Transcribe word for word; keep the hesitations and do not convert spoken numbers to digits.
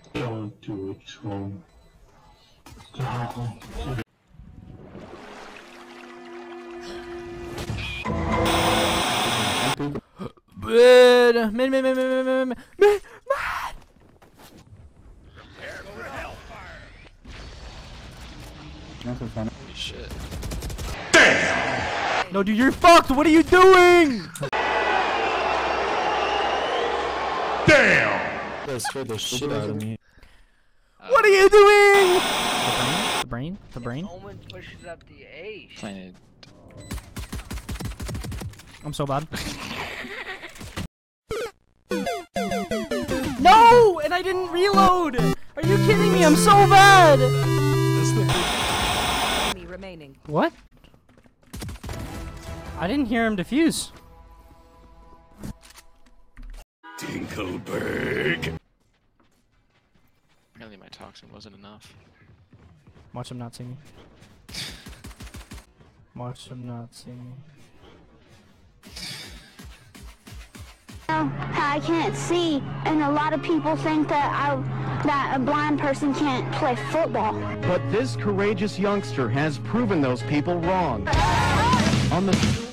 Don't do it, Tom. Don't. Man, man, man, man, man, man, man, man. Holy shit. Damn! No, dude, you're fucked! What are you doing? Damn! That scared the shit out of me. What are you doing? The brain? The brain? The brain? Omen pushes up the ace. Planted. I'm so bad. No! And I didn't reload! Are you kidding me? I'm so bad! Remaining. What? I didn't hear him defuse. Tinkleberg. Apparently my toxin wasn't enough. Watch him not see me. Watch him not see me. I can't see, and a lot of people think that I, that a blind person can't play football. But this courageous youngster has proven those people wrong. On the